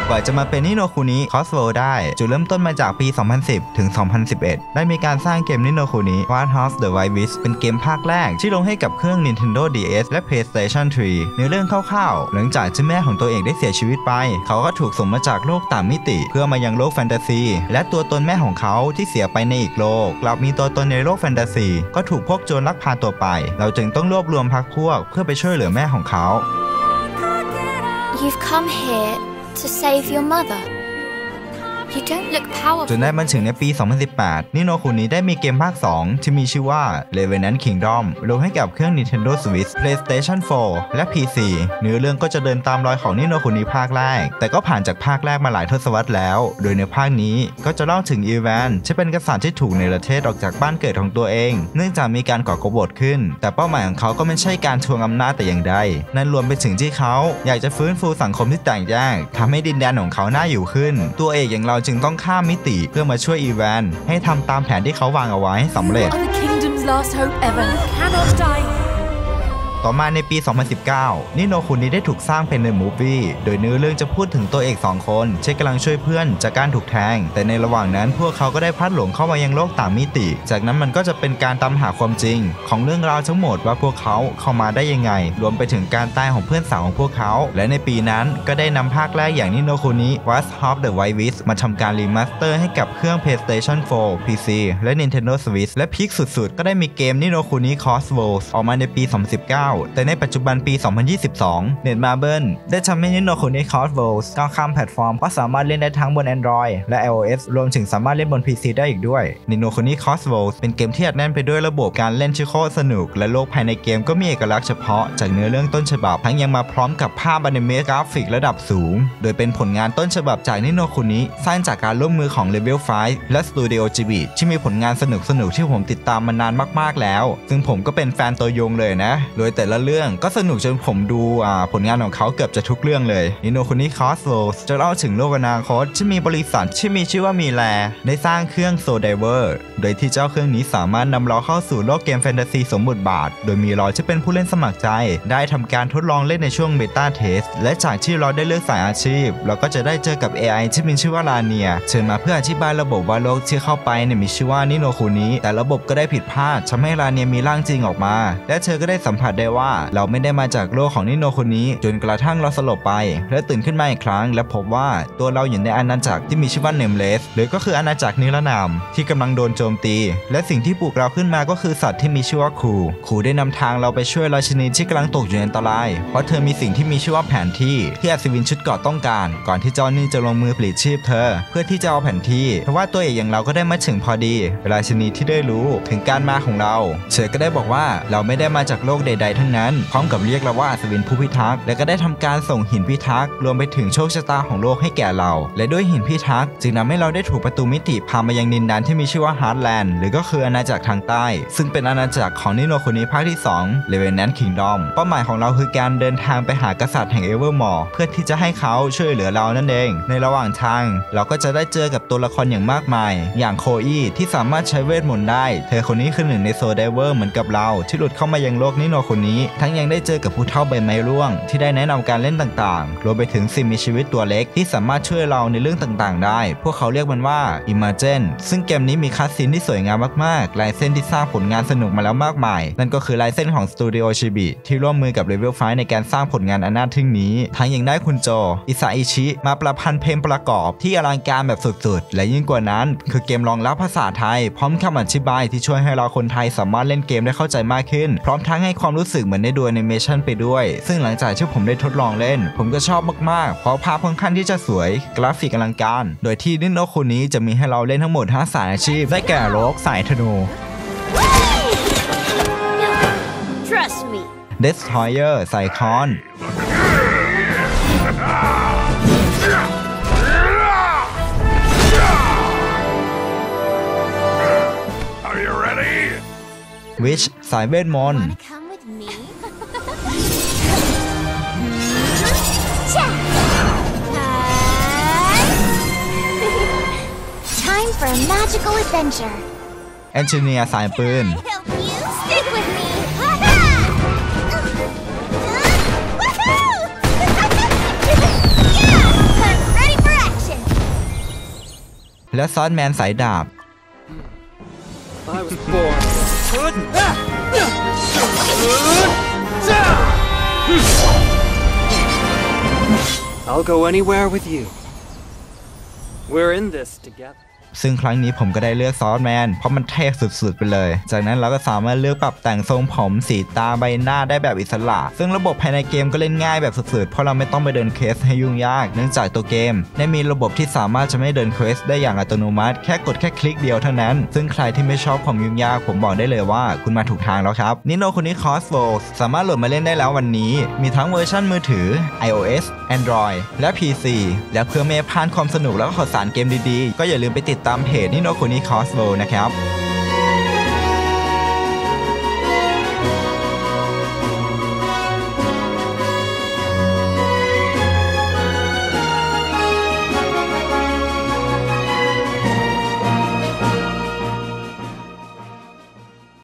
กว่าจะมาเป็นนิโนคุนิคอสโวได้จุดเริ่มต้นมาจากปี 2010 ถึง 2011 ได้มีการสร้างเกมนิโนคุนิ What of the White Witch เป็นเกมภาคแรกที่ลงให้กับเครื่อง Nintendo DS และ PlayStation 3 ในเรื่องคร่าวๆหลังจากที่แม่ของตัวเองได้เสียชีวิตไปเขาก็ถูกส่งมาจากโลกต่างมิติเพื่อมายังโลกแฟนตาซีและตัวตนแม่ของเขาที่เสียไปในอีกโลกกลับมีตัวตนในโลกแฟนตาซีก็ถูกพวกโจรลักพาตัวไปเราจึงต้องรวบรวมพรรคพวกเพื่อไปช่วยเหลือแม่ของเขา You've come here to save your mother. You don't look powerful. จนได้มาถึงในปี 2018 นิโนคุนิได้มีเกมภาค 2 ที่มีชื่อว่า Revenant Kingdom ลงให้กับเครื่อง Nintendo Switch PlayStation 4 และ PC เนื้อเรื่องก็จะเดินตามรอยของนิโนคุนิภาคแรกแต่ก็ผ่านจากภาคแรกมาหลายทศวรรษแล้วโดยในภาคนี้ก็จะเล่าถึงอีแวนที่เป็นกษัตริย์ที่ถูกเนรเทศออกจากบ้านเกิดของตัวเองเนื่องจากมีการก่อกบฏขึ้นแต่เป้าหมายของเขาก็ไม่ใช่การทวงอำนาจแต่อย่างใดนั่นรวมไปถึงที่เขาอยากจะฟื้นฟูสังคมที่แตกแยกทำให้ดินแดนของเขาน่าอยู่ขึ้นตัวเอกอย่างเราจึงต้องข้ามมิติเพื่อมาช่วยอีแวนให้ทำตามแผนที่เขาวางเอาไว้ให้สำเร็จ ต่อมาในปี 2019 นิโนคุนิได้ถูกสร้างเป็นในมูฟวี่โดยเนื้อเรื่องจะพูดถึงตัวเอก2คนที่กำลังช่วยเพื่อนจากการถูกแทงแต่ในระหว่างนั้นพวกเขาก็ได้พลัดหลงเข้ามายังโลกต่างมิติจากนั้นมันก็จะเป็นการตามหาความจริงของเรื่องราวทั้งหมดว่าพวกเขาเข้ามาได้ยังไงรวมไปถึงการตายของเพื่อนสาวของพวกเขาและในปีนั้นก็ได้นำภาคแรกอย่างนิโนคุนิ What of the White Witch มาทำการรีมาสเตอร์ให้กับเครื่อง PlayStation 4 PC และ Nintendo Switch และพีคสุดๆก็ได้มีเกมนิโนคุนิ Crossroads ออกมาในปี 2019แต่ในปัจจุบันปี 2022 เน็ตมาร์เบิลได้ทำให้นิโนคุนิ Crossroads ก้าวข้ามแพลตฟอร์มเพราะสามารถเล่นได้ทั้งบน Android และ iOS รวมถึงสามารถเล่นบน PC ได้อีกด้วยนิโนคุนิ Crossroads เป็นเกมที่อัดแน่นไปด้วยระบบการเล่นที่โคตรสนุกและโลกภายในเกมก็มีเอกลักษณ์เฉพาะจากเนื้อเรื่องต้นฉบับทั้งยังมาพร้อมกับภาพอนิเมะกราฟิกระดับสูงโดยเป็นผลงานต้นฉบับจากนิโนคุนิสร้างจากการร่วมมือของ Level 5 และ Studio Ghibli ที่มีผลงานสนุกๆที่ผมติดตามมานานมากๆแล้วซึ่งผมก็เป็นแฟนตัวยงเลยนะโดยแต่ละเรื่องก็สนุกจนผมดูผลงานของเขาเกือบจะทุกเรื่องเลยนิโนคุนิ Crossroads จะเล่าถึงโลกอนาคตที่มีบริษัทที่มีชื่อว่ามีแลได้สร้างเครื่อง Soul Diver โดยที่เจ้าเครื่องนี้สามารถนำเราเข้าสู่โลกเกมแฟนตาซีสมบทบาทโดยมีเราที่เป็นผู้เล่นสมัครใจได้ทำการทดลองเล่นในช่วงเบต้าเทสและจากที่เราได้เลือกสายอาชีพเราก็จะได้เจอกับ AI ที่มีชื่อว่าลาเนียเชิญมาเพื่ออธิบายระบบว่าโลกที่เข้าไปมีชื่อว่านิโนคุนิแต่ระบบก็ได้ผิดพลาดทำให้ลาเนียมีร่างจริงออกมาและเธอก็ได้สัมผัสได้ว่าเราไม่ได้มาจากโลกของนิโนคุนิจนกระทั่งเราสลบไปและตื่นขึ้นมาอีกครั้งและพบว่าตัวเราอยู่ในอาณาจักรที่มีชื่อว่าเนมเลสหรือก็คืออาณาจักรนิรนามที่กำลังโดนโจมตีและสิ่งที่ปลุกเราขึ้นมาก็คือสัตว์ที่มีชื่อว่าคูได้นำทางเราไปช่วยราชินีที่กำลังตกอยู่ในอันตรายเพราะเธอมีสิ่งที่มีชื่อว่าแผนที่อัศวินชุดเกราะต้องการก่อนที่เจ้านี่จะลงมือปลิดชีพเธอเพื่อที่จะเอาแผนที่เพราะว่าตัวเอกอย่างเราก็ได้มาถึงพอดีราชินีที่ได้รู้ถึงการมาของเราเธอก็ได้บอกว่าเราไม่ได้มาจากโลกใดๆทั้งนั้นพร้อมกับเรียกเราว่าอัศวินผู้พิทักษ์และก็ได้ทำการส่งหินพิทักษ์รวมไปถึงโชคชะตาของโลกให้แก่เราและด้วยหินพิทักษ์จึงทำให้เราได้ถูกประตูมิติพามายังดินแดนที่มีชื่อว่าฮาร์ดแลนด์หรือก็คืออาณาจักรทางใต้ซึ่งเป็นอาณาจักรของนิโนคุนิภาคที่2 Revenant Kingdom เป้าหมายของเราคือการเดินทางไปหากษัตริย์แห่งเอเวอร์มอร์เพื่อที่จะให้เขาช่วยเหลือเรานั่นเองในระหว่างทางเราก็จะได้เจอกับตัวละครอย่างมากมายอย่างโคอี้ที่สามารถใช้เวทมนต์ได้เธอคนนี้คือหนึ่งในโซลไดเวอร์เหมือนกับเราที่หลุดเข้ามายังโลกนิโนคุนิทั้งยังได้เจอกับผู้เฒ่าใบไม้ร่วงที่ได้แนะนำการเล่นต่างๆรวมไปถึงสิ่งมีชีวิตตัวเล็กที่สามารถช่วยเราในเรื่องต่างๆได้พวกเขาเรียกมันว่า Imagen ซึ่งเกมนี้มีคัสซีนที่สวยงามมากๆลายเส้นที่สร้างผลงานสนุกมาแล้วมากมายนั่นก็คือลายเส้นของ Studio Ghibli ที่ร่วมมือกับ Level 5 ในการสร้างผลงานอันน่าทึ่งนี้ทั้งยังได้คุณโจอิซาอิชิมาประพันธ์เพลงประกอบที่อลังการแบบสุดๆและยิ่งกว่านั้นคือเกมรองรับภาษาไทยพร้อมคำอธิบายที่ช่วยให้เราคนไทยสามารถเล่นเกมได้เข้าใจมากขึ้นพร้อมทั้งให้ความรู้สึกเหมือนได้ดูแอนิเมชันไปด้วยซึ่งหลังจากที่ผมได้ทดลองเล่นผมก็ชอบมากๆเพราะภาพค่อนข้างที่จะสวยกราฟิกอลังการโดยที่นิโนคุนิจะมีให้เราเล่นทั้งหมด5สายอาชีพได้แก่โรกสายธนู Trust me. Destroyer สายคอน Are you ready? Witch สายเวทมนต์ Come with me. Time for a magical adventure. Engineer สายปืน Help you stick with me. Ready และซอสแมนสายดาบ I was born. I'll go anywhere with you. We're in this together. ซึ่งครั้งนี้ผมก็ได้เลือกซอสแมนเพราะมันเท่สุดๆไปเลยจากนั้นเราก็สามารถเลือกปรับแต่งทรงผมสีตาใบหน้าได้แบบอิสระซึ่งระบบภายในเกมก็เล่นง่ายแบบสุดๆเพราะเราไม่ต้องไปเดินเควสให้ยุ่งยากเนื่องจากตัวเกมได้มีระบบที่สามารถจะไม่เดินเควสได้อย่างอัตโนมัติแค่กดแค่คลิกเดียวเท่านั้นซึ่งใครที่ไม่ชอบความยุ่งยากผมบอกได้เลยว่าคุณมาถูกทางแล้วครับนิโนคุนิ Crossbows สามารถโหลดมาเล่นได้แล้ววันนี้มีทั้งเวอร์ชันมือถือ iOS Android และ PC และเพื่อไม่ให้พลาดความสนุกแล้วก็ข่าวสารเกมดีๆก็อย่าลืมไปติดตามเพจนิโนคุนิ Crossbows นะครับ